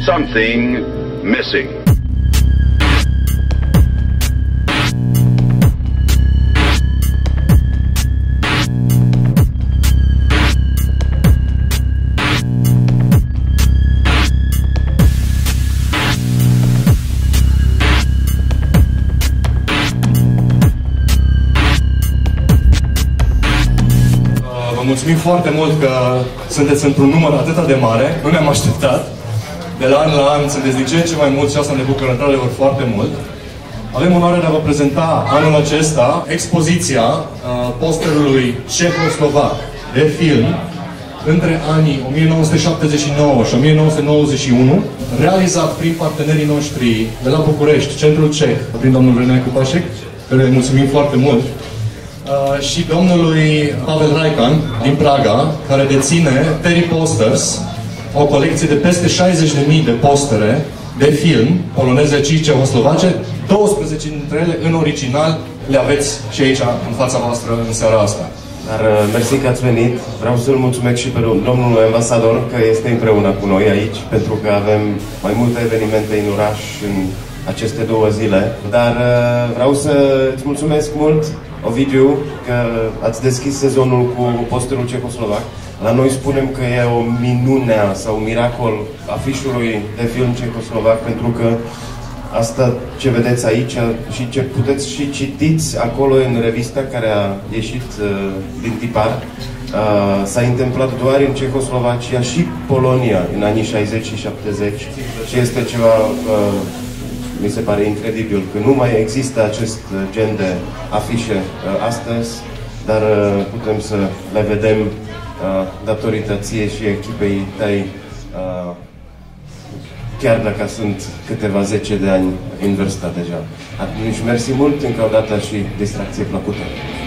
something missing. Vă mulțumim foarte mult că sunteți într-un număr atât de mare, nu ne-am așteptat. De la an la an sunteți din ce în ce mai mulți și asta ne bucură într-adevăr foarte mult. Avem onoarea de a vă prezenta anul acesta expoziția posterului cehoslovac de film între anii 1979 și 1991, realizat prin partenerii noștri de la București, Centrul Ceh, prin domnul Hrin, care îi mulțumim foarte mult, și domnului Pavel Rajcan din Praga, care deține Terryposters, o colecție de peste 60.000 de postere de film poloneze și cehoslovace, 12 dintre ele în original le aveți și aici în fața voastră în seara asta. Dar mersi că ați venit. Vreau să-l mulțumesc și pe domnul ambasador că este împreună cu noi aici, pentru că avem mai multe evenimente în oraș în aceste 2 zile. Dar vreau să îți mulțumesc mult, Ovidiu, că ați deschis sezonul cu posterul cehoslovac. La noi spunem că e o minune sau miracol afișului de film cehoslovac, pentru că asta ce vedeți aici și ce puteți și citiți acolo în revista care a ieșit din tipar, s-a întâmplat doar în Cehoslovacia și Polonia în anii 60 și 70 și este ceva, mi se pare incredibil, că nu mai există acest gen de afișe astăzi, dar putem să le vedem datorită ție și echipei tăi, chiar dacă sunt câteva zece de ani în vârstă deja. Atunci, mersi mult încă o dată și distracție plăcută.